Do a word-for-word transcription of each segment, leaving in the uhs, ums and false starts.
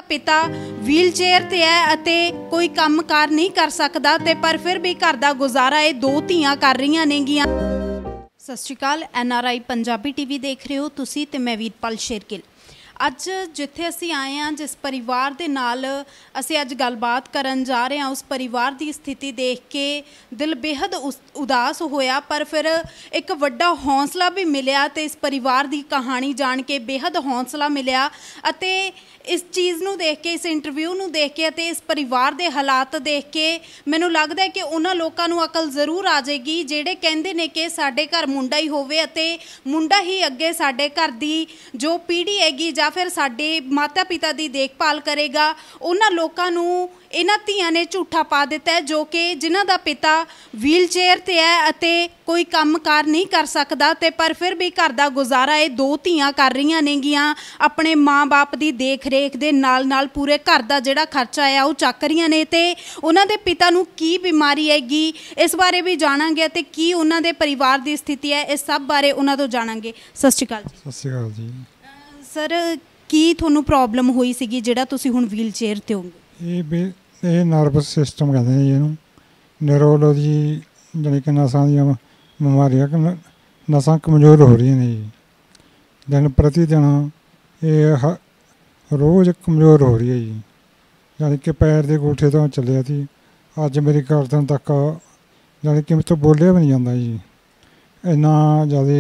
पिता wheel chair ते है अते कोई काम कार नहीं कर सकता ते पर फिर भी घर दा गुजारा ये दो धीआं कर रही नेगियां। सत श्री अकाल, N R I Punjabi TV देख रहे हो तुसी ते मैं वीरपाल शेरगिल। अज जिथे असी आए हैं, जिस परिवार दे नाल असी अज गलबात करन जा रहे हैं, उस परिवार की स्थिति देख के दिल बेहद उदास होया, पर फिर एक वड्डा हौसला भी मिलिया ते इस परिवार की कहानी जान के बेहद हौसला मिलिया। अते इस चीज़ नूं देख के, इस इंटरव्यू नूं देख के अते इस परिवार के हालात देख के मैनूं लगदा है कि उन्हां लोकां नूं अकल जरूर आ जाएगी जिहड़े कहंदे ने कि साडे घर मुंडा ही होवे अते मुंडा ही अगे साडे घर की जो पीढ़ी हैगी जां फिर साडे माता पिता की देखभाल करेगा। उन्हां लोकां नूं इन्हां धीआं ने झूठा पा दिता है, जो कि जिन्हां दा पिता व्हील चेयर ते है अते कोई काम कार नहीं कर सकता ते पर फिर भी घर का गुजारा ये दो धीआं कर रही नेगियां। अपने माँ बाप की देख रेख दे नाल नाल पूरे घर का जिहड़ा खर्चा है वो चक रही ने ते उन्हां दे पिता नूं की बीमारी हैगी इस बारे भी जाणांगे ते की उन्हां दे परिवार की स्थिति है, इस सब बारे उन्हां तों जाणांगे। सत श्री अकाल जी। सत श्री अकाल जी। सर की तुहानूं प्रॉब्लम हुई सीगी जिहड़ा तुसीं हुण व्हील चेयर ते होगे? ये ये नर्वस सिस्टम कहते हैं जी, न्यूरोलॉजी जानी कि नसां दी बीमारियां, नसां कमज़ोर हो रही हैं जी, दिन प्रति दिन ये रोज़ कमज़ोर हो रही है जी। जानी कि पैर के अंगूठे तो चलिया थी, अज मेरी गर्दन तक जानी कि तो बोलिया भी नहीं जाता जी, इन्ना ज़्यादा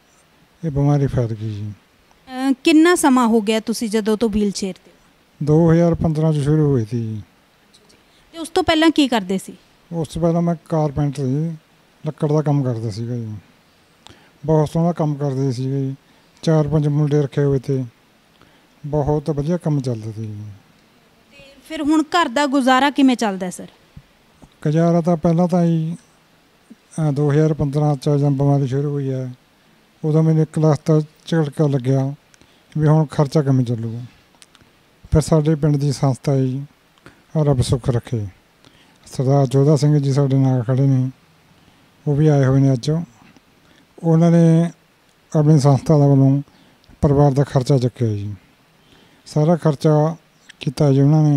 ये बीमारी फैल गई जी। कितना समा हो गया तुसी जदों तो व्हील चेयर ते? दो हज़ार पंद्रह च शुरू हुई थी जी। ते उस तो पहला की करदे सी? उस तो पहला मैं कारपेंटर जी, लक्कड़ का काम करता सीगा जी, बहुत सोहना काम करते सीगे जी, चार पांच मुंडे रखे हुए थे, बहुत वधिया काम चलता सी जी। फिर हुण घर दा गुजारा किवें चलदा सर? गुजारा तो पहला तो ही दो हज़ार पंद्रह च जब बीमारी शुरू हुई है उदों मैंने एक लाख तो झटका लग्या भी हुण खर्चा किवें चलूगा। फिर साडे पिंड की संस्था जी, रब सुख रखे, सरदार जोधा सिंह जी साडे नाल खड़े ने, वो भी आए हुए हैं अज। उन्होंने अपनी संस्था वालों परिवार का खर्चा चुकया जी, सारा खर्चा किया जी उन्होंने।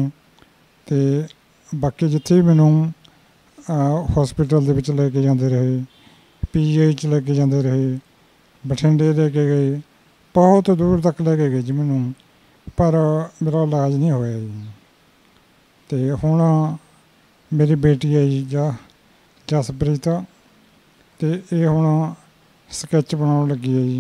तो बाकी जिथे भी मैनू हॉस्पिटल दे विच लैके जाते रहे, पी जी आई च लैके जाते रहे, बठिंडे लेके गए, बहुत दूर तक लैके गए जी मैनू, पर मेरा इलाज नहीं होया जी। तो हुण मेरी बेटी है जी जा जसप्रीत, तो ये हुण स्कैच बनाउण लगी है जी,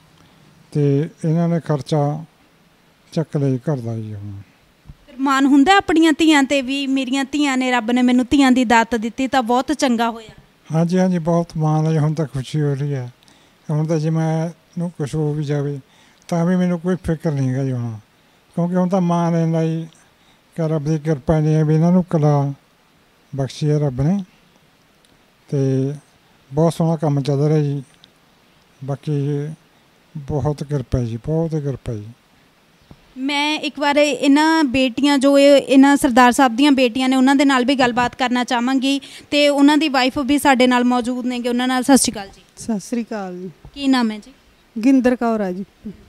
तो इन्हां ने खर्चा चक लिया घर का जी। हुण मान हुंदा अपणियां धीआं ते भी, मेरियां धीआं ने रब ने मैनूं धीआं दी दात दित्ती तां बहुत चंगा होया। हाँ जी हाँ जी, बहुत मान है, हुण तां खुशी हो रही है। हुण तां जे मैं कुछ हो भी जाए तां भी मैनूं कोई फिक्र नहीं है जी हुण, क्योंकि हुण तां मान इन्ना ही कि रब की किरपा नहीं है भी इन्हां नूं कला बख्शी है रब ने, तो बहुत सोहना काम चल रहा जी। बाकी बहुत किरपा जी, बहुत किरपा जी। मैं एक बार इन्हां बेटियां जो इन्हां सरदार साहब दीयां बेटियां ने उन्हां दे नाल भी गलबात करना चाहांगी, ते उन्हां दी वाइफ भी साडे नाल मौजूद ने, उन्हां नाल सत श्री अकाल जी। सत श्री अकाल जी। की नाम है जी? गिंदर कौर है जी।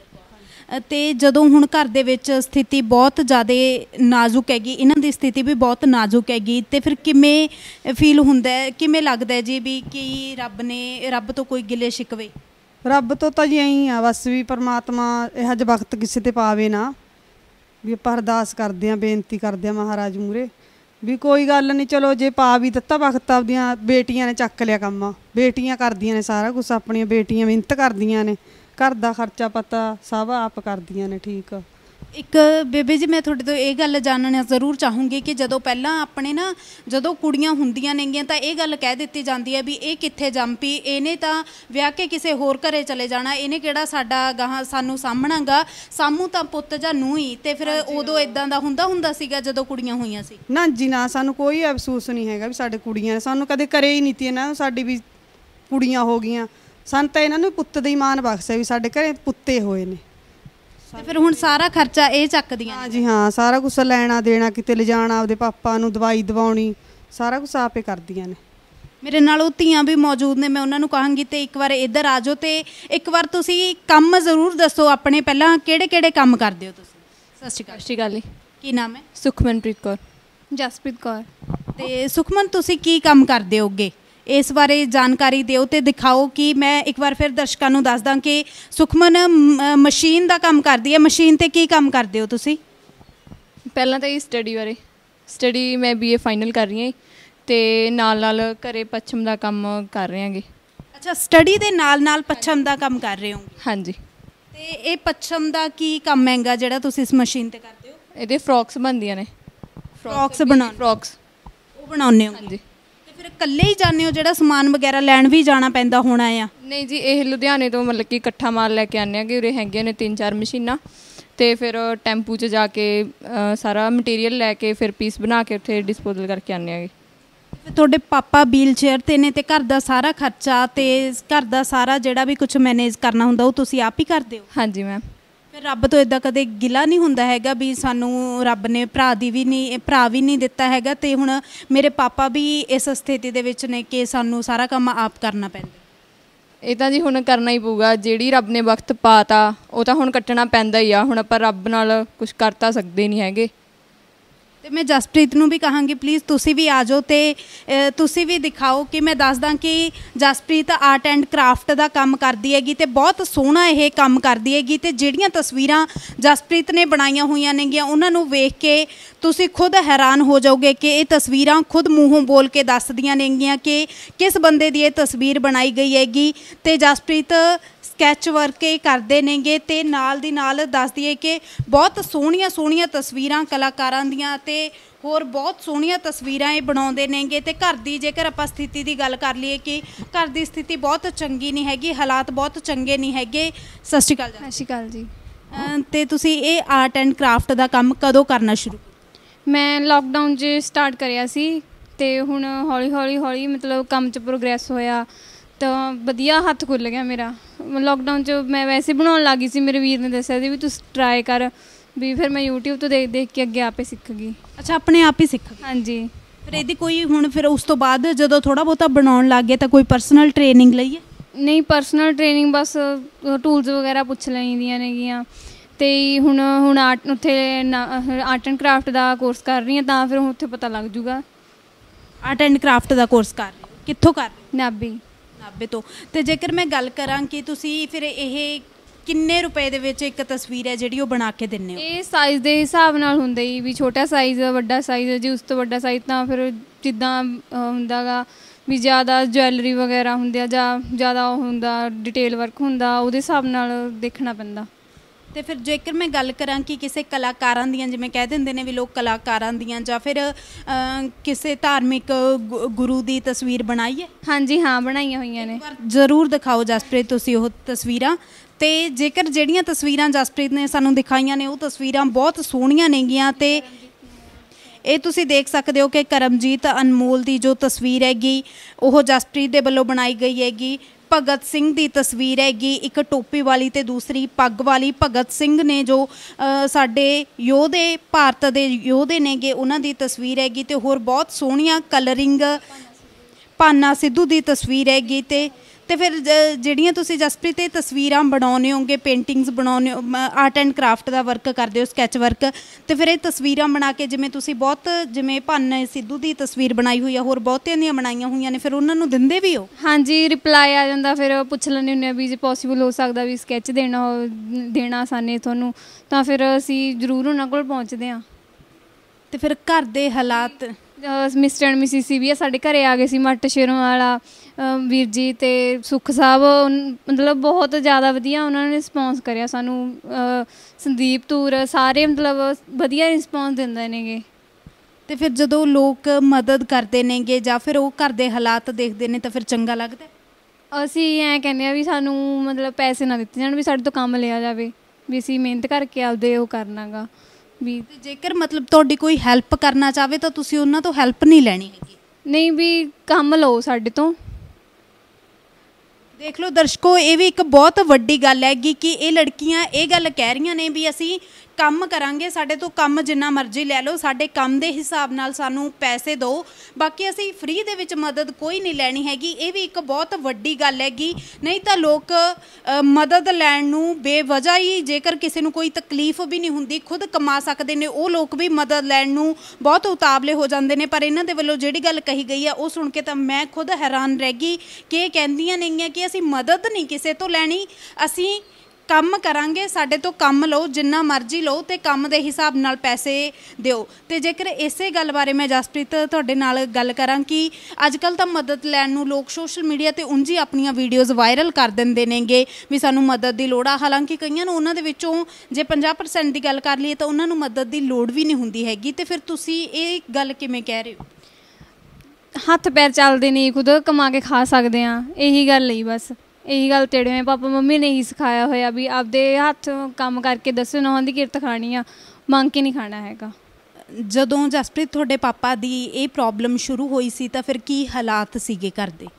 ते जदों हुण घर दे विच स्थिति बहुत ज़्यादा नाजुक हैगी, इन्हां दी स्थिति भी बहुत नाजुक हैगी, ते फिर किवें फील हुंदा है, किवें लगदा है जी भी कि रब ने रब तो कोई गिले शिकवे? रब तो तो जी यही आ बस भी परमात्मा यह ज वक्त किसी ते पावे ना, भी आपां अरदास करदे आं, बेनती करदे आं महाराज मूहरे भी कोई गल नहीं, चलो जे पा भी दित्ता वक्त आपदियां बेटियां ने चक लिया कम, बेटियां करदियां ने सारा कुछ, अपनियां बेटियां मेहनत करदियां ने, घर का खर्चा पता सब आप करदियां ने। ठीक एक बेबे जी मैं तुहाडे तो ये गल जानना जरूर चाहूँगी कि जदों पहलां अपने ना जदों कुड़ियां हुंदियां नेगियां तां ये गल कह दित्ती जांदी है भी ये कित्थे जंम पई, इहने तां विआह के किसे होर घरे चले जाना, इहने किहड़ा साडा गाहां सानूं सामभणा गा, सामू तां पुत्त जां नूंह ही। ते फिर उदों इदां दा हुंदा हुंदा सीगा जदों कुड़ियां होईयां सी? ना जी ना, सानूं कोई अफसूस नहीं हैगा भी साडे कुड़ियां ने, सानूं कदे करे ही नहीं ती इन्हां साडी भी कुड़ियां हो गईयां, सानूं तां इन्हां नूं पुत्त दी मान बख्शे भी साडे घरे पुत्ते होए ने। ते फिर हुण सारा खर्चा ये चकदियां? हाँ जी हाँ, सारा कुछ लैना देना, किते लिजाना, आपदे पापा नूं दवाई दवाउणी, सारा कुछ आपे करदियां ने। मेरे नाल ਉਹ ਧੀਆਂ भी मौजूद ने, मैं उन्होंने कहांगी तो एक बार इधर आ जाओ, तो एक बार तुसी काम जरूर दसो अपने, पहला किहड़े किहड़े काम करदे हो तुसी? सत श्री अकाल। सत श्री अकाल जी। ਕੀ ਨਾਮ ਹੈ? ਸੁਖਮਨਪ੍ਰੀਤ ਕੌਰ। ਜਸਪ੍ਰੀਤ ਕੌਰ। ਤੇ ਸੁਖਮਨ, ਤੁਸੀਂ ਕੀ ਕੰਮ ਕਰਦੇ ਹੋਗੇ? ਇਸ ਬਾਰੇ ਜਾਣਕਾਰੀ ਦਿਓ ਤੇ ਦਿਖਾਓ। ਕਿ ਮੈਂ ਇੱਕ ਵਾਰ ਫਿਰ ਦਰਸ਼ਕਾਂ ਨੂੰ ਦੱਸ ਦਾਂ ਕਿ ਸੁਖਮਨ ਮਸ਼ੀਨ ਦਾ ਕੰਮ ਕਰਦੀ ਹੈ। ਮਸ਼ੀਨ ਤੇ ਕੀ ਕੰਮ ਕਰਦੇ ਹੋ ਤੁਸੀਂ? ਪਹਿਲਾਂ ਤਾਂ ਇਹ ਸਟੱਡੀ ਬਾਰੇ, ਸਟੱਡੀ ਮੈਂ ਬੀ ਏ ਫਾਈਨਲ ਕਰ ਰਹੀ ਹਾਂ ਅਤੇ ਨਾਲ ਨਾਲ ਘਰੇ ਪੱਛਮ ਦਾ ਕੰਮ ਕਰ ਰਹੇ ਹਾਂਗੇ। ਅੱਛਾ, ਸਟੱਡੀ ਦੇ ਨਾਲ ਨਾਲ ਪੱਛਮ ਦਾ ਕੰਮ ਕਰ ਰਹੇ ਹੋ? ਹਾਂਜੀ। ਤੇ ਇਹ ਪੱਛਮ ਦਾ ਕੀ ਕੰਮ ਹੈਗਾ ਜਿਹੜਾ ਤੁਸੀਂ ਇਸ ਮਸ਼ੀਨ ਤੇ ਕਰਦੇ ਹੋ? ਇਹਦੇ ਫਰੋਕਸ ਬਣਦੀਆਂ ਨੇ। ਫਰੋਕਸ ਬਣਾ ਫਰੋਕਸ ਉਹ ਬਣਾਉਂਦੇ ਹੋ? ਹਾਂਜੀ। ਤੇ ਫਿਰ ਇਕੱਲੇ ਹੀ ਜਾਂਦੇ ਹੋ? ਜਿਹੜਾ ਸਮਾਨ ਵਗੈਰਾ ਲੈਣ ਵੀ ਜਾਣਾ ਪੈਂਦਾ ਹੋਣਾ ਆ? ਨਹੀਂ ਜੀ, ਇਹ ਲੁਧਿਆਣੇ ਤੋਂ ਮਤਲਬ ਕਿ ਇਕੱਠਾ ਮਾਲ ਲੈ ਕੇ ਆਉਂਦੇ ਹਾਂਗੇ। ਉਰੇ ਹੈਗੀਆਂ ਨੇ ਤਿੰਨ ਚਾਰ ਮਸ਼ੀਨਾਂ ਅਤੇ ਫਿਰ ਟੈਂਪੂ 'ਚ ਜਾ ਕੇ ਸਾਰਾ ਮਟੀਰੀਅਲ ਲੈ ਕੇ ਫਿਰ ਪੀਸ ਬਣਾ ਕੇ ਉੱਥੇ ਡਿਸਪੋਜ਼ਲ ਕਰਕੇ ਆਉਂਦੇ ਹੈਗੇ। ਤੁਹਾਡੇ ਪਾਪਾ ਵੀਲ ਚੇਅਰ 'ਤੇ ਨੇ ਅਤੇ ਘਰ ਦਾ ਸਾਰਾ ਖਰਚਾ ਅਤੇ ਘਰ ਦਾ ਸਾਰਾ ਜਿਹੜਾ ਵੀ ਕੁਛ ਮੈਨੇਜ ਕਰਨਾ ਹੁੰਦਾ ਉਹ ਤੁਸੀਂ ਆਪ ਹੀ ਕਰਦੇ ਹੋ? ਹਾਂਜੀ ਮੈਮ। ਫਿਰ ਰੱਬ ਤੋਂ ਇੱਦਾਂ ਕਦੇ ਗਿਲਾ ਨਹੀਂ ਹੁੰਦਾ ਹੈਗਾ ਵੀ ਸਾਨੂੰ ਰੱਬ ਨੇ ਭਰਾ ਦੀ ਵੀ ਨਹੀਂ ਭਰਾ ਵੀ ਨਹੀਂ ਦਿੱਤਾ ਹੈਗਾ ਅਤੇ ਹੁਣ ਮੇਰੇ ਪਾਪਾ ਵੀ ਇਸ ਸਥਿਤੀ ਦੇ ਵਿੱਚ ਨੇ ਕਿ ਸਾਨੂੰ ਸਾਰਾ ਕੰਮ ਆਪ ਕਰਨਾ ਪੈਂਦਾ? ਇਹ ਤਾਂ ਜੀ ਹੁਣ ਕਰਨਾ ਹੀ ਪਊਗਾ। ਜਿਹੜੀ ਰੱਬ ਨੇ ਵਕਤ ਪਾਤਾ ਉਹ ਤਾਂ ਹੁਣ ਕੱਟਣਾ ਪੈਂਦਾ ਹੀ ਆ। ਹੁਣ ਆਪਾਂ ਰੱਬ ਨਾਲ ਕੁਛ ਕਰ ਤਾਂ ਸਕਦੇ ਨਹੀਂ ਹੈਗੇ। ਅਤੇ ਮੈਂ ਜਸਪ੍ਰੀਤ ਨੂੰ ਵੀ ਕਹਾਂਗੀ ਪਲੀਜ਼ ਤੁਸੀਂ ਵੀ ਆ ਜਾਓ ਅਤੇ ਤੁਸੀਂ ਵੀ ਦਿਖਾਓ। ਕਿ ਮੈਂ ਦੱਸਦਾ ਕਿ ਜਸਪ੍ਰੀਤ ਆਰਟ ਐਂਡ ਕਰਾਫਟ ਦਾ ਕੰਮ ਕਰਦੀ ਹੈਗੀ ਅਤੇ ਬਹੁਤ ਸੋਹਣਾ ਇਹ ਕੰਮ ਕਰਦੀ ਹੈਗੀ। ਅਤੇ ਜਿਹੜੀਆਂ ਤਸਵੀਰਾਂ ਜਸਪ੍ਰੀਤ ਨੇ ਬਣਾਈਆਂ ਹੋਈਆਂ ਨੇਗੀਆਂ ਉਹਨਾਂ ਨੂੰ ਵੇਖ ਕੇ ਤੁਸੀਂ ਖੁਦ ਹੈਰਾਨ ਹੋ ਜਾਓਗੇ ਕਿ ਇਹ ਤਸਵੀਰਾਂ ਖੁਦ ਮੂੰਹੋਂ ਬੋਲ ਕੇ ਦੱਸਦੀਆਂ ਨੇਗੀਆਂ ਕਿ ਕਿਸ ਬੰਦੇ ਦੀ ਇਹ ਤਸਵੀਰ ਬਣਾਈ ਗਈ ਹੈਗੀ। ਅਤੇ ਜਸਪ੍ਰੀਤ ਸਕੈਚ ਵਰਕ ਇਹ ਕਰਦੇ ਨੇਗੇ ਅਤੇ ਨਾਲ ਦੀ ਨਾਲ ਦੱਸ ਦਈਏ ਕਿ ਬਹੁਤ ਸੋਹਣੀਆਂ ਸੋਹਣੀਆਂ ਤਸਵੀਰਾਂ ਕਲਾਕਾਰਾਂ ਦੀਆਂ ਅਤੇ ਹੋਰ ਬਹੁਤ ਸੋਹਣੀਆਂ ਤਸਵੀਰਾਂ ਇਹ ਬਣਾਉਂਦੇ ਨੇਗੇ। ਅਤੇ ਘਰ ਦੀ ਜੇਕਰ ਆਪਾਂ ਸਥਿਤੀ ਦੀ ਗੱਲ ਕਰ ਲਈਏ ਕਿ ਘਰ ਦੀ ਸਥਿਤੀ ਬਹੁਤ ਚੰਗੀ ਨਹੀਂ ਹੈਗੀ, ਹਾਲਾਤ ਬਹੁਤ ਚੰਗੇ ਨਹੀਂ ਹੈਗੇ। ਸਤਿ ਸ਼੍ਰੀ ਅਕਾਲ। ਸਤਿ ਸ਼੍ਰੀ ਅਕਾਲ ਜੀ। ਅਤੇ ਤੁਸੀਂ ਇਹ ਆਰਟ ਐਂਡ ਕਰਾਫਟ ਦਾ ਕੰਮ ਕਦੋਂ ਕਰਨਾ ਸ਼ੁਰੂ? ਮੈਂ ਲੋਕਡਾਊਨ 'ਚ ਸਟਾਰਟ ਕਰਿਆ ਸੀ ਅਤੇ ਹੁਣ ਹੌਲੀ ਹੌਲੀ ਹੌਲੀ ਮਤਲਬ ਕੰਮ 'ਚ ਪ੍ਰੋਗਰੈਸ ਹੋਇਆ ਤਾਂ ਵਧੀਆ ਹੱਥ ਖੁੱਲ੍ਹ ਗਿਆ ਮੇਰਾ। ਲੋਕਡਾਊਨ 'ਚ ਮੈਂ ਵੈਸੇ ਬਣਾਉਣ ਲੱਗ ਗਈ ਸੀ, ਮੇਰੇ ਵੀਰ ਨੇ ਦੱਸਿਆ ਸੀ ਵੀ ਤੂੰ ਟਰਾਈ ਕਰ ਵੀ। ਫਿਰ ਮੈਂ ਯੂਟਿਊਬ ਤੋਂ ਦੇਖ ਦੇਖ ਕੇ ਅੱਗੇ ਆਪੇ ਸਿੱਖ ਗਈ। ਅੱਛਾ, ਆਪਣੇ ਆਪ ਹੀ ਸਿੱਖ ਗਈ? ਹਾਂਜੀ। ਫਿਰ ਇਹਦੀ ਕੋਈ ਹੁਣ ਫਿਰ ਉਸ ਤੋਂ ਬਾਅਦ ਜਦੋਂ ਥੋੜ੍ਹਾ ਬਹੁਤਾ ਬਣਾਉਣ ਲੱਗ ਗਏ ਤਾਂ ਕੋਈ ਪਰਸਨਲ ਟ੍ਰੇਨਿੰਗ ਲਈ ਹੈ? ਨਹੀਂ, ਪਰਸਨਲ ਟ੍ਰੇਨਿੰਗ ਬਸ ਟੂਲਸ ਵਗੈਰਾ ਪੁੱਛ ਲੈਂਦੀਆਂ ਨੇਗੀਆਂ। ਅਤੇ ਹੁਣ ਹੁਣ ਆਰਟ ਉੱਥੇ ਆਰਟ ਐਂਡ ਕਰਾਫਟ ਦਾ ਕੋਰਸ ਕਰ ਰਹੀ ਹਾਂ ਤਾਂ ਫਿਰ ਉੱਥੇ ਪਤਾ ਲੱਗ ਜੂਗਾ। ਆਰਟ ਐਂਡ ਕਰਾਫਟ ਦਾ ਕੋਰਸ ਕਰ ਰਹੇ ਹੋ? ਕਿੱਥੋਂ ਕਰ ਰਹੇ ਹੋ? ਨਾਭੀ। ਨਾਭੇ ਤੋਂ। ਅਤੇ ਜੇਕਰ ਮੈਂ ਗੱਲ ਕਰਾਂ ਕਿ ਤੁਸੀਂ ਫਿਰ ਇਹ ਕਿੰਨੇ ਰੁਪਏ ਦੇ ਵਿੱਚ ਇੱਕ ਤਸਵੀਰ ਹੈ ਜਿਹੜੀ ਉਹ ਬਣਾ ਕੇ ਦਿੰਦੇ ਹੋ? ਇਹ ਸਾਈਜ਼ ਦੇ ਹਿਸਾਬ ਨਾਲ ਹੁੰਦਾ ਜੀ, ਵੀ ਛੋਟਾ ਸਾਈਜ਼ ਵੱਡਾ ਸਾਈਜ਼, ਜੇ ਉਸ ਤੋਂ ਵੱਡਾ ਸਾਈਜ਼ ਤਾਂ ਫਿਰ ਜਿੱਦਾਂ ਹੁੰਦਾ ਗਾ ਵੀ ਜ਼ਿਆਦਾ ਜਵੈਲਰੀ ਵਗੈਰਾ ਹੁੰਦੀ ਆ ਜਾਂ ਜ਼ਿਆਦਾ ਉਹ ਹੁੰਦਾ ਡਿਟੇਲ ਵਰਕ ਹੁੰਦਾ, ਉਹਦੇ ਹਿਸਾਬ ਨਾਲ ਦੇਖਣਾ ਪੈਂਦਾ। ਅਤੇ ਫਿਰ ਜੇਕਰ ਮੈਂ ਗੱਲ ਕਰਾਂ ਕਿ ਕਿਸੇ ਕਲਾਕਾਰਾਂ ਦੀਆਂ, ਜਿਵੇਂ ਕਹਿ ਦਿੰਦੇ ਨੇ ਵੀ ਲੋਕ ਕਲਾਕਾਰਾਂ ਦੀਆਂ ਜਾਂ ਫਿਰ ਕਿਸੇ ਧਾਰਮਿਕ ਗੁ ਗੁਰੂ ਦੀ ਤਸਵੀਰ ਬਣਾਈ ਹੈ? ਹਾਂਜੀ ਹਾਂ, ਬਣਾਈਆਂ ਹੋਈਆਂ ਨੇ। ਜ਼ਰੂਰ ਦਿਖਾਓ ਜਸਪ੍ਰੀਤ ਤੁਸੀਂ ਉਹ ਤਸਵੀਰਾਂ। ਅਤੇ ਜੇਕਰ ਜਿਹੜੀਆਂ ਤਸਵੀਰਾਂ ਜਸਪ੍ਰੀਤ ਨੇ ਸਾਨੂੰ ਦਿਖਾਈਆਂ ਨੇ ਉਹ ਤਸਵੀਰਾਂ ਬਹੁਤ ਸੋਹਣੀਆਂ ਨੇਗੀਆਂ। ਅਤੇ ਇਹ ਤੁਸੀਂ ਦੇਖ ਸਕਦੇ ਹੋ ਕਿ ਕਰਮਜੀਤ ਅਨਮੋਲ ਦੀ ਜੋ ਤਸਵੀਰ ਹੈਗੀ ਉਹ ਜਸਪ੍ਰੀਤ ਦੇ ਵੱਲੋਂ ਬਣਾਈ ਗਈ ਹੈਗੀ। ਭਗਤ ਸਿੰਘ ਦੀ ਤਸਵੀਰ ਹੈਗੀ, ਇੱਕ ਟੋਪੀ ਵਾਲੀ ਅਤੇ ਦੂਸਰੀ ਪੱਗ ਵਾਲੀ। ਭਗਤ ਸਿੰਘ ਨੇ ਜੋ ਸਾਡੇ ਯੋਧੇ, ਭਾਰਤ ਦੇ ਯੋਧੇ ਨੇਗੇ, ਉਹਨਾਂ ਦੀ ਤਸਵੀਰ ਹੈਗੀ। ਅਤੇ ਹੋਰ ਬਹੁਤ ਸੋਹਣੀਆਂ ਕਲਰਿੰਗ, ਭਾਨਾ ਸਿੱਧੂ ਦੀ ਤਸਵੀਰ ਹੈਗੀ। ਅਤੇ ਅਤੇ ਫਿਰ ਜਿਹੜੀਆਂ ਤੁਸੀਂ ਜਸਪ੍ਰੀਤ ਇਹ ਤਸਵੀਰਾਂ ਬਣਾਉਂਦੇ ਹੋਗੇ, ਪੇਂਟਿੰਗਸ ਬਣਾਉਂਦੇ ਹੋ, ਆਰਟ ਐਂਡ ਕਰਾਫਟ ਦਾ ਵਰਕ ਕਰਦੇ ਹੋ, ਸਕੈਚ ਵਰਕ, ਅਤੇ ਫਿਰ ਇਹ ਤਸਵੀਰਾਂ ਬਣਾ ਕੇ ਜਿਵੇਂ ਤੁਸੀਂ ਬਹੁਤ ਜਿਵੇਂ ਭਾਨਾ ਸਿੱਧੂ ਦੀ ਤਸਵੀਰ ਬਣਾਈ ਹੋਈ ਆ, ਹੋਰ ਬਹੁਤਿਆਂ ਦੀਆਂ ਬਣਾਈਆਂ ਹੋਈਆਂ ਨੇ, ਫਿਰ ਉਹਨਾਂ ਨੂੰ ਦਿੰਦੇ ਵੀ ਹੋ? ਹਾਂਜੀ, ਰਿਪਲਾਈ ਆ ਜਾਂਦਾ, ਫਿਰ ਪੁੱਛ ਲੈਂਦੇ ਹੁੰਦੇ ਹਾਂ ਵੀ ਜੇ ਪੋਸੀਬਲ ਹੋ ਸਕਦਾ ਵੀ ਸਕੈਚ ਦੇਣਾ ਹੋ ਦੇਣਾ ਸਾਨੇ ਤੁਹਾਨੂੰ, ਤਾਂ ਫਿਰ ਅਸੀਂ ਜ਼ਰੂਰ ਉਹਨਾਂ ਕੋਲ ਪਹੁੰਚਦੇ ਹਾਂ। ਅਤੇ ਫਿਰ ਘਰ ਦੇ ਹਾਲਾਤ? ਮਿਸਟਰ ਐਂਡ ਮਿਸਿਸ ਸੀ ਵੀ ਸਾਡੇ ਘਰ ਆ ਗਏ ਸੀ, ਮੱਟ ਸ਼ੇਰੋਂ ਵਾਲਾ ਵੀਰ ਜੀ ਅਤੇ ਸੁੱਖ ਸਾਹਿਬ, ਮਤਲਬ ਬਹੁਤ ਜ਼ਿਆਦਾ ਵਧੀਆ ਉਹਨਾਂ ਨੇ ਰਿਸਪੋਂਸ ਕਰਿਆ ਸਾਨੂੰ। ਸੰਦੀਪ ਧੂਰ ਸਾਰੇ ਮਤਲਬ ਵਧੀਆ ਰਿਸਪੋਂਸ ਦਿੰਦੇ ਨੇਗੇ। ਅਤੇ ਫਿਰ ਜਦੋਂ ਲੋਕ ਮਦਦ ਕਰਦੇ ਨੇਗੇ ਜਾਂ ਫਿਰ ਉਹ ਘਰ ਦੇ ਹਾਲਾਤ ਦੇਖਦੇ ਨੇ ਤਾਂ ਫਿਰ ਚੰਗਾ ਲੱਗਦਾ? ਅਸੀਂ ਐਂ ਕਹਿੰਦੇ ਹਾਂ ਵੀ ਸਾਨੂੰ ਮਤਲਬ ਪੈਸੇ ਨਾ ਦਿੱਤੇ ਜਾਣ, ਵੀ ਸਾਡੇ ਤੋਂ ਕੰਮ ਲਿਆ ਜਾਵੇ, ਵੀ ਅਸੀਂ ਮਿਹਨਤ ਕਰਕੇ ਆਪਦੇ ਉਹ ਕਰਨਾ ਗਾ ਵੀ। ਜੇਕਰ ਮਤਲਬ ਤੁਹਾਡੀ ਕੋਈ ਹੈਲਪ ਕਰਨਾ ਚਾਹਵੇ ਤਾਂ ਤੁਸੀਂ ਉਹਨਾਂ ਤੋਂ ਹੈਲਪ ਨਹੀਂ ਲੈਣੀ ਹੈਗੀ? ਨਹੀਂ, ਵੀ ਕੰਮ ਲਓ ਸਾਡੇ ਤੋਂ। ਦੇਖ ਲਓ ਦਰਸ਼ਕੋ, ਇਹ ਵੀ ਇੱਕ ਬਹੁਤ ਵੱਡੀ ਗੱਲ ਹੈਗੀ ਕਿ ਇਹ ਲੜਕੀਆਂ ਇਹ ਗੱਲ ਕਹਿ ਰਹੀਆਂ ਨੇ ਵੀ ਅਸੀਂ ਕੰਮ ਕਰਾਂਗੇ, ਸਾਡੇ ਤੋਂ ਕੰਮ ਜਿੰਨਾ ਮਰਜ਼ੀ ਲੈ ਲਓ, ਸਾਡੇ ਕੰਮ ਦੇ ਹਿਸਾਬ ਨਾਲ ਸਾਨੂੰ ਪੈਸੇ ਦਿਓ, ਬਾਕੀ ਅਸੀਂ ਫ੍ਰੀ ਦੇ ਵਿੱਚ ਮਦਦ ਕੋਈ ਨਹੀਂ ਲੈਣੀ ਹੈਗੀ। ਇਹ ਵੀ ਇੱਕ ਬਹੁਤ ਵੱਡੀ ਗੱਲ ਹੈਗੀ। ਨਹੀਂ ਤਾਂ ਲੋਕ ਮਦਦ ਲੈਣ ਨੂੰ ਬੇਵਜ੍ਹਾ ਹੀ, ਜੇਕਰ ਕਿਸੇ ਨੂੰ ਕੋਈ ਤਕਲੀਫ ਵੀ ਨਹੀਂ ਹੁੰਦੀ, ਖੁਦ ਕਮਾ ਸਕਦੇ ਨੇ, ਉਹ ਲੋਕ ਵੀ ਮਦਦ ਲੈਣ ਨੂੰ ਬਹੁਤ ਉਤਾਵਲੇ ਹੋ ਜਾਂਦੇ ਨੇ। ਪਰ ਇਹਨਾਂ ਦੇ ਵੱਲੋਂ ਜਿਹੜੀ ਗੱਲ ਕਹੀ ਗਈ ਆ ਉਹ ਸੁਣ ਕੇ ਤਾਂ ਮੈਂ ਖੁਦ ਹੈਰਾਨ ਰਹਿ ਗਈ ਕਿ ਇਹ ਕਹਿੰਦੀਆਂ ਨੇਗੀਆਂ ਕਿ ਅਸੀਂ ਮਦਦ ਨਹੀਂ ਕਿਸੇ ਤੋਂ ਲੈਣੀ, ਅਸੀਂ ਕੰਮ ਕਰਾਂਗੇ, ਸਾਡੇ ਤੋਂ ਕੰਮ ਲਓ, ਜਿੰਨਾ ਮਰਜ਼ੀ ਲਓ, ਤੇ ਕੰਮ ਦੇ ਹਿਸਾਬ ਨਾਲ ਪੈਸੇ ਦਿਓ। ਤੇ ਜੇਕਰ ਇਸੇ ਗੱਲ ਬਾਰੇ ਮੈਂ ਜਸਪ੍ਰੀਤ ਤੁਹਾਡੇ ਨਾਲ ਗੱਲ ਕਰਾਂ ਕਿ ਅੱਜ ਕੱਲ੍ਹ ਤਾਂ ਮਦਦ ਲੈਣ ਨੂੰ ਲੋਕ ਸੋਸ਼ਲ ਮੀਡੀਆ 'ਤੇ ਉਂਝ ਹੀ ਆਪਣੀਆਂ ਵੀਡੀਓਜ਼ ਵਾਇਰਲ ਕਰ ਦਿੰਦੇ ਨੇਗੇ ਵੀ ਸਾਨੂੰ ਮਦਦ ਦੀ ਲੋੜ ਆ। ਹਾਲਾਂਕਿ ਕਈਆਂ ਨੂੰ ਉਹਨਾਂ ਦੇ ਵਿੱਚੋਂ ਜੇ ਪੰਜਾਹ ਪਰਸੈਂਟ ਦੀ ਗੱਲ ਕਰ ਲਈਏ ਤਾਂ ਉਹਨਾਂ ਨੂੰ ਮਦਦ ਦੀ ਲੋੜ ਵੀ ਨਹੀਂ ਹੁੰਦੀ ਹੈਗੀ। ਤੇ ਫਿਰ ਤੁਸੀਂ ਇਹ ਗੱਲ ਕਿਵੇਂ ਕਹਿ ਰਹੇ ਹੋ? ਹੱਥ ਪੈਰ ਚੱਲਦੇ ਨਹੀਂ, ਖੁਦ ਕਮਾ ਕੇ ਖਾ ਸਕਦੇ ਹਾਂ, ਇਹੀ ਗੱਲ ਲਈ ਬਸ। ਇਹੀ ਗੱਲ ਤੇੜੇ ਹੋਏ ਪਾਪਾ ਮੰਮੀ ਨੇ ਹੀ ਸਿਖਾਇਆ ਹੋਇਆ ਵੀ ਆਪਦੇ ਹੱਥ ਕੰਮ ਕਰਕੇ ਦੱਸੋ, ਨੌਂ ਦੀ ਕਿਰਤ ਖਾਣੀ ਆ, ਮੰਗ ਕੇ ਨਹੀਂ ਖਾਣਾ ਹੈਗਾ। ਜਦੋਂ ਜਸਪ੍ਰੀਤ ਤੁਹਾਡੇ ਪਾਪਾ ਦੀ ਇਹ ਪ੍ਰੋਬਲਮ ਸ਼ੁਰੂ ਹੋਈ ਸੀ ਤਾਂ ਫਿਰ ਕੀ ਹਾਲਾਤ ਸੀਗੇ ਘਰ ਦੇ?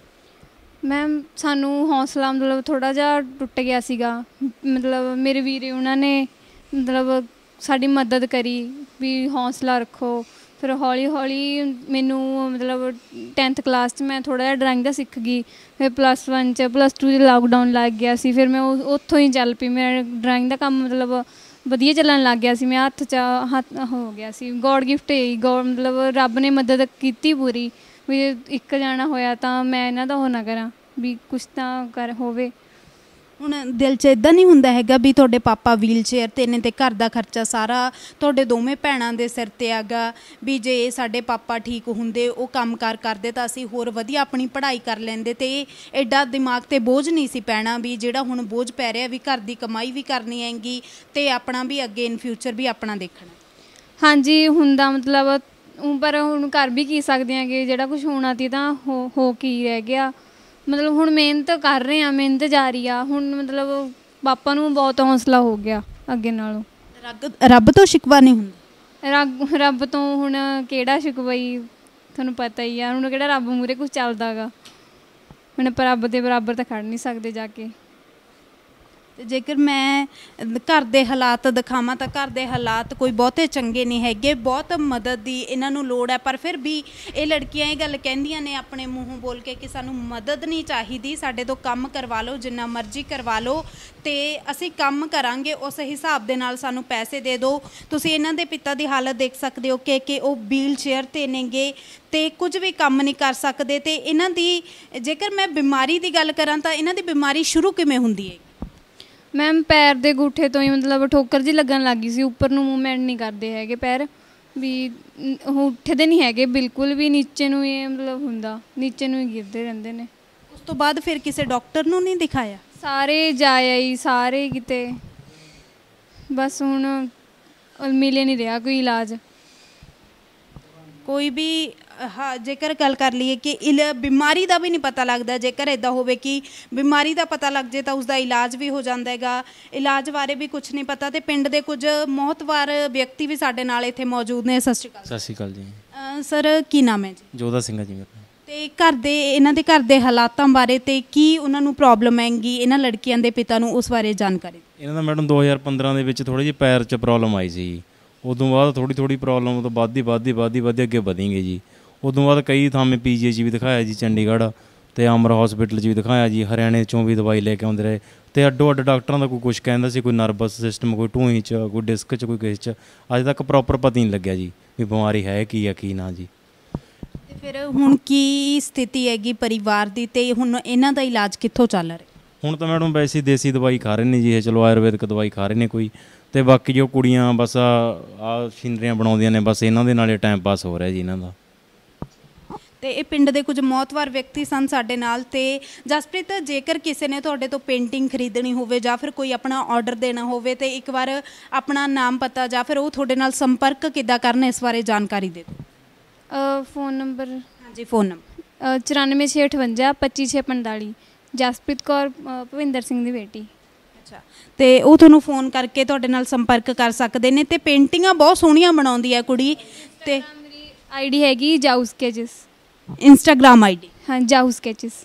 ਮੈਮ ਸਾਨੂੰ ਹੌਸਲਾ ਮਤਲਬ ਥੋੜ੍ਹਾ ਜਿਹਾ ਟੁੱਟ ਗਿਆ ਸੀਗਾ। ਮਤਲਬ ਮੇਰੇ ਵੀਰੇ ਉਹਨਾਂ ਨੇ ਮਤਲਬ ਸਾਡੀ ਮਦਦ ਕਰੀ ਵੀ ਹੌਸਲਾ ਰੱਖੋ। ਫਿਰ ਹੌਲੀ ਹੌਲੀ ਮੈਨੂੰ ਮਤਲਬ ਟੈਂਥ ਕਲਾਸ 'ਚ ਮੈਂ ਥੋੜ੍ਹਾ ਜਿਹਾ ਡਰਾਇੰਗ ਦਾ ਸਿੱਖ ਗਈ। ਫਿਰ ਪਲੱਸ ਵਨ 'ਚ ਪਲੱਸ ਟੂ 'ਚ ਲਾਕਡਾਊਨ ਲੱਗ ਗਿਆ ਸੀ, ਫਿਰ ਮੈਂ ਉਹ ਉੱਥੋਂ ਹੀ ਚੱਲ ਪਈ। ਮੇਰਾ ਡਰਾਇੰਗ ਦਾ ਕੰਮ ਮਤਲਬ ਵਧੀਆ ਚੱਲਣ ਲੱਗ ਗਿਆ ਸੀ। ਮੈਂ ਹੱਥ 'ਚ ਹੱਥ ਹੋ ਗਿਆ ਸੀ, ਗੋਡ ਗਿਫਟ ਹੈ ਗੋਡ, ਮਤਲਬ ਰੱਬ ਨੇ ਮਦਦ ਕੀਤੀ ਪੂਰੀ ਵੀ ਇੱਕ ਜਾਣਾ ਹੋਇਆ ਤਾਂ ਮੈਂ ਇਹਨਾਂ ਦਾ ਉਹ ਨਾ ਕਰਾਂ ਵੀ ਕੁਛ ਤਾਂ ਕਰ ਹੋਵੇ। ਹੁਣ ਦਿਲ 'ਚ ਇੱਦਾਂ ਨਹੀਂ ਹੁੰਦਾ ਹੈਗਾ ਵੀ ਤੁਹਾਡੇ ਪਾਪਾ ਵੀਲ ਚੇਅਰ 'ਤੇ ਨੇ ਅਤੇ ਘਰ ਦਾ ਖਰਚਾ ਸਾਰਾ ਤੁਹਾਡੇ ਦੋਵੇਂ ਭੈਣਾਂ ਦੇ ਸਿਰ 'ਤੇ ਹੈਗਾ, ਵੀ ਜੇ ਸਾਡੇ ਪਾਪਾ ਠੀਕ ਹੁੰਦੇ, ਉਹ ਕੰਮ ਕਾਰ ਕਰਦੇ ਤਾਂ ਅਸੀਂ ਹੋਰ ਵਧੀਆ ਆਪਣੀ ਪੜ੍ਹਾਈ ਕਰ ਲੈਂਦੇ ਅਤੇ ਐਡਾ ਦਿਮਾਗ 'ਤੇ ਬੋਝ ਨਹੀਂ ਸੀ ਪੈਣਾ ਵੀ ਜਿਹੜਾ ਹੁਣ ਬੋਝ ਪੈ ਰਿਹਾ ਵੀ ਘਰ ਦੀ ਕਮਾਈ ਵੀ ਕਰਨੀ ਹੈਗੀ ਅਤੇ ਆਪਣਾ ਵੀ ਅੱਗੇ ਇਨ ਫਿਊਚਰ ਵੀ ਆਪਣਾ ਦੇਖਣਾ? ਹਾਂਜੀ ਹੁੰਦਾ, ਮਤਲਬ ਪਰ ਹੁਣ ਕਰ ਵੀ ਕੀ ਸਕਦੇ ਹੈਗੇ, ਜਿਹੜਾ ਕੁਛ ਹੋਣਾ ਸੀ ਤਾਂ ਹੋ ਹੋ ਕੀ ਰਹਿ ਗਿਆ। ਮਤਲਬ ਹੁਣ ਮਿਹਨਤ ਕਰ ਰਹੇ ਹਾਂ, ਮਿਹਨਤ ਜਾਰੀ ਆ। ਹੁਣ ਮਤਲਬ ਪਾਪਾ ਨੂੰ ਬਹੁਤ ਹੌਸਲਾ ਹੋ ਗਿਆ ਅੱਗੇ ਨਾਲੋਂ। ਰੱਬ ਰੱਬ ਤੋਂ ਸ਼ਿਕਵਾ ਨਹੀਂ ਹੁੰਦਾ? ਰੱਬ ਰੱਬ ਤੋਂ ਹੁਣ ਕਿਹੜਾ ਸ਼ਿਕਵਾ ਹੀ, ਤੁਹਾਨੂੰ ਪਤਾ ਹੀ ਆ ਹੁਣ ਕਿਹੜਾ ਰੱਬ ਮੂਹਰੇ ਕੁਛ ਚੱਲਦਾ ਗਾ। ਹੁਣ ਆਪਾਂ ਰੱਬ ਦੇ ਬਰਾਬਰ ਤਾਂ ਖੜ ਨਹੀਂ ਸਕਦੇ ਜਾ ਕੇ। ਅਤੇ ਜੇਕਰ ਮੈਂ ਘਰ ਦੇ ਹਾਲਾਤ ਦਿਖਾਵਾਂ ਤਾਂ ਘਰ ਦੇ ਹਾਲਾਤ ਕੋਈ ਬਹੁਤੇ ਚੰਗੇ ਨਹੀਂ ਹੈਗੇ, ਬਹੁਤ ਮਦਦ ਦੀ ਇਹਨਾਂ ਨੂੰ ਲੋੜ ਹੈ। ਪਰ ਫਿਰ ਵੀ ਇਹ ਲੜਕੀਆਂ ਇਹ ਗੱਲ ਕਹਿੰਦੀਆਂ ਨੇ ਆਪਣੇ ਮੂੰਹੋਂ ਬੋਲ ਕੇ ਕਿ ਸਾਨੂੰ ਮਦਦ ਨਹੀਂ ਚਾਹੀਦੀ, ਸਾਡੇ ਤੋਂ ਕੰਮ ਕਰਵਾ ਲਓ, ਜਿੰਨਾ ਮਰਜ਼ੀ ਕਰਵਾ ਲਓ ਅਤੇ ਅਸੀਂ ਕੰਮ ਕਰਾਂਗੇ, ਉਸ ਹਿਸਾਬ ਦੇ ਨਾਲ ਸਾਨੂੰ ਪੈਸੇ ਦੇ ਦਿਓ। ਤੁਸੀਂ ਇਹਨਾਂ ਦੇ ਪਿਤਾ ਦੀ ਹਾਲਤ ਦੇਖ ਸਕਦੇ ਹੋ ਕਿ ਕਿ ਉਹ ਵੀਲ ਚੇਅਰ 'ਤੇ ਨੇਗੇ ਅਤੇ ਕੁਝ ਵੀ ਕੰਮ ਨਹੀਂ ਕਰ ਸਕਦੇ। ਅਤੇ ਇਹਨਾਂ ਦੀ ਜੇਕਰ ਮੈਂ ਬਿਮਾਰੀ ਦੀ ਗੱਲ ਕਰਾਂ ਤਾਂ ਇਹਨਾਂ ਦੀ ਬਿਮਾਰੀ ਸ਼ੁਰੂ ਕਿਵੇਂ ਹੁੰਦੀ ਹੈ? ਮੈਮ ਪੈਰ ਦੇ ਅੰਗੂਠੇ ਤੋਂ ਹੀ ਮਤਲਬ ਠੋਕਰ ਜਿਹੀ ਲੱਗਣ ਲੱਗ ਗਈ ਸੀ, ਉੱਪਰ ਨੂੰ ਮੂਵਮੈਂਟ ਨਹੀਂ ਕਰਦੇ ਹੈਗੇ ਪੈਰ, ਵੀ ਉਹ ਉੱਠਦੇ ਨਹੀਂ ਹੈਗੇ ਬਿਲਕੁਲ ਵੀ, ਨੀਚੇ ਨੂੰ ਇਹ ਮਤਲਬ ਹੁੰਦਾ, ਨੀਚੇ ਨੂੰ ਹੀ ਗਿਰਦੇ ਰਹਿੰਦੇ ਨੇ। ਉਸ ਤੋਂ ਬਾਅਦ ਫਿਰ ਕਿਸੇ ਡਾਕਟਰ ਨੂੰ ਨਹੀਂ ਦਿਖਾਇਆ? ਸਾਰੇ ਜਾਏ ਆਈ, ਸਾਰੇ ਕਿਤੇ, ਬਸ ਹੁਣ ਮਿਲੇ ਨਹੀਂ ਰਿਹਾ ਕੋਈ ਇਲਾਜ। ਕੋਈ ਵੀ ਹਾਂ ਜੇਕਰ ਗੱਲ ਕਰ ਲਈਏ ਕਿ ਇਲ ਬਿਮਾਰੀ ਦਾ ਵੀ ਨਹੀਂ ਪਤਾ ਲੱਗਦਾ, ਜੇਕਰ ਇੱਦਾਂ ਹੋਵੇ ਕਿ ਬਿਮਾਰੀ ਦਾ ਪਤਾ ਲੱਗ ਜੇ ਤਾਂ ਉਸਦਾ ਇਲਾਜ ਵੀ ਹੋ ਜਾਂਦਾ ਹੈਗਾ, ਇਲਾਜ ਬਾਰੇ ਵੀ ਕੁਛ ਨਹੀਂ ਪਤਾ। ਅਤੇ ਪਿੰਡ ਦੇ ਕੁਝ ਮੌਤਵਾਰ ਵਿਅਕਤੀ ਵੀ ਸਾਡੇ ਨਾਲ ਇੱਥੇ ਮੌਜੂਦ ਨੇ। ਸਤਿ ਸ਼੍ਰੀ ਅਕਾਲ। ਸਤਿ ਸ਼੍ਰੀ ਅਕਾਲ ਜੀ। ਸਰ ਕੀ ਨਾਮ ਹੈ ਜੀ? ਜੋਧਾ ਸਿੰਘ ਹੈ ਜੀ ਮੇਰਾ। ਅਤੇ ਘਰ ਦੇ ਇਹਨਾਂ ਦੇ ਘਰ ਦੇ ਹਾਲਾਤਾਂ ਬਾਰੇ ਅਤੇ ਕੀ ਉਹਨਾਂ ਨੂੰ ਪ੍ਰੋਬਲਮ ਹੈਗੀ ਇਹਨਾਂ ਲੜਕੀਆਂ ਦੇ ਪਿਤਾ ਨੂੰ, ਉਸ ਬਾਰੇ ਜਾਣਕਾਰੀ? ਇਹਨਾਂ ਦਾ ਮੈਡਮ ਦੋ ਹਜ਼ਾਰ ਪੰਦਰਾਂ ਦੇ ਵਿੱਚ ਥੋੜ੍ਹੀ ਜਿਹੀ ਪੈਰ 'ਚ ਪ੍ਰੋਬਲਮ ਆਈ ਸੀ ਜੀ। ਉਦੋਂ ਬਾਅਦ ਥੋੜ੍ਹੀ ਥੋੜ੍ਹੀ ਪ੍ਰੋਬਲਮ ਤੋਂ ਵੱਧਦੀ ਵੱਧਦੀ ਵੱਧਦੀ ਵੱਧਦੀ ਅੱਗੇ ਵਧੀ ਗਈ ਜੀ। ਉਦੋਂ ਬਾਅਦ ਕਈ ਥਾਵੇਂ ਪੀ ਜੀ 'ਚ ਵੀ ਦਿਖਾਇਆ ਜੀ, ਚੰਡੀਗੜ੍ਹ ਅਤੇ ਅਮਰ ਹੌਸਪੀਟਲ 'ਚ ਵੀ ਦਿਖਾਇਆ ਜੀ, ਹਰਿਆਣੇ 'ਚੋਂ ਵੀ ਦਵਾਈ ਲੈ ਕੇ ਆਉਂਦੇ ਰਹੇ ਅਤੇ ਅੱਡੋ ਅੱਡ ਡਾਕਟਰਾਂ ਦਾ ਕੋਈ ਕੁਛ ਕਹਿੰਦਾ ਸੀ, ਕੋਈ ਨਰਵਸ ਸਿਸਟਮ, ਕੋਈ ਢੂੰਹੀ 'ਚ, ਕੋਈ ਡਿਸਕ 'ਚ, ਕੋਈ ਕਿਸੇ 'ਚ। ਅੱਜ ਤੱਕ ਪ੍ਰੋਪਰ ਪਤਾ ਨਹੀਂ ਲੱਗਿਆ ਜੀ ਵੀ ਬਿਮਾਰੀ ਹੈ ਕੀ ਆ ਕੀ ਨਾ ਜੀ। ਅਤੇ ਫਿਰ ਹੁਣ ਕੀ ਸਥਿਤੀ ਹੈਗੀ ਪਰਿਵਾਰ ਦੀ ਅਤੇ ਹੁਣ ਇਹਨਾਂ ਦਾ ਇਲਾਜ ਕਿੱਥੋਂ ਚੱਲ ਰਿਹਾ? ਹੁਣ ਤਾਂ ਮੈਡਮ ਵੈਸੇ ਦੇਸੀ ਦਵਾਈ ਖਾ ਰਹੇ ਨੇ ਜੀ ਇਹ, ਚਲੋ ਆਯੁਰਵੈਦਿਕ ਦਵਾਈ ਖਾ ਰਹੇ ਨੇ ਕੋਈ, ਅਤੇ ਬਾਕੀ ਜੋ ਕੁੜੀਆਂ ਬਸ ਆ ਆ ਸ਼ਿੰਦਰੀਆਂ ਬਣਾਉਂਦੀਆਂ ਨੇ, ਬਸ ਇਹਨਾਂ ਦੇ ਨਾਲ ਟਾਈਮ ਪਾਸ ਹੋ ਰਿਹਾ ਜੀ ਇਹਨਾਂ ਦਾ। ਅਤੇ ਇਹ ਪਿੰਡ ਦੇ ਕੁਝ ਮੌਤਵਾਰ ਵਿਅਕਤੀ ਸਨ ਸਾਡੇ ਨਾਲ। ਅਤੇ ਜਸਪ੍ਰੀਤ, ਜੇਕਰ ਕਿਸੇ ਨੇ ਤੁਹਾਡੇ ਤੋਂ ਪੇਂਟਿੰਗ ਖਰੀਦਣੀ ਹੋਵੇ ਜਾਂ ਫਿਰ ਕੋਈ ਆਪਣਾ ਆਰਡਰ ਦੇਣਾ ਹੋਵੇ ਤਾਂ ਇੱਕ ਵਾਰ ਆਪਣਾ ਨਾਮ ਪਤਾ ਜਾਂ ਫਿਰ ਉਹ ਤੁਹਾਡੇ ਨਾਲ ਸੰਪਰਕ ਕਿੱਦਾਂ ਕਰਨ, ਇਸ ਬਾਰੇ ਜਾਣਕਾਰੀ ਦੇ ਦਿਓ। Phone number? ਹਾਂਜੀ ਫ਼ੋਨ ਨੰਬਰ ਚੁਰਾਨਵੇਂ ਛੇ ਅਠਵੰਜਾ ਪੱਚੀ ਛੇ ਪੰਤਾਲੀ। ਜਸਪ੍ਰੀਤ ਕੌਰ, ਭਵਿੰਦਰ ਸਿੰਘ ਦੀ ਬੇਟੀ। ਅੱਛਾ, ਅਤੇ ਉਹ ਤੁਹਾਨੂੰ ਫ਼ੋਨ ਕਰਕੇ ਤੁਹਾਡੇ ਨਾਲ ਸੰਪਰਕ ਕਰ ਸਕਦੇ ਨੇ। ਅਤੇ ਪੇਂਟਿੰਗਾਂ ਬਹੁਤ ਸੋਹਣੀਆਂ ਬਣਾਉਂਦੀ ਹੈ ਕੁੜੀ। ਅਤੇ ਮੇਰੀ ਆਈ ਡੀ ਹੈਗੀ ਜਾਊ ਸਕੈਚਿਸ, ਇੰਸਟਾਗ੍ਰਾਮ ਆਈ ਡੀ? ਹਾਂ ਜਾਊ ਸਕੈਚਿਸ।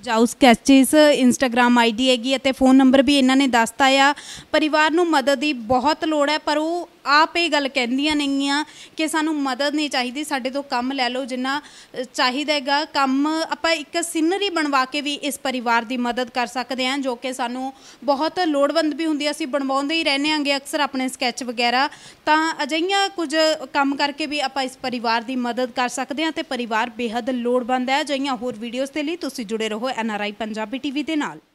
ਜਾਊ ਸਕੈਚਿਸ ਇੰਸਟਾਗ੍ਰਾਮ ਆਈਡੀ हैगी ਅਤੇ फ़ोन नंबर भी इन्होंने दसता आ। परिवार ਨੂੰ मदद की बहुत लोड़ है पर वो आप ये गल कहंदियां नहीं आ कि सानू मदद नहीं चाहिए, साडे तो काम लै लो जिन्ना चाहिदा हैगा। काम आपां एक सीनरी बनवा के भी इस परिवार की मदद कर सकते हैं जो कि सानू बहुत लोड़वंद भी हुंदी। असीं बनवाउंदे ही रहने आंगे अक्सर अपने स्कैच वगैरह, तां अजिहियां कुछ काम करके भी आपां इस परिवार की मदद कर सकते हैं ते परिवार बेहद लोड़वंद है। अजिहियां होर वीडियोज़ के लिए तुसीं जुड़े रहो N R I Punjabi TV दे नाल।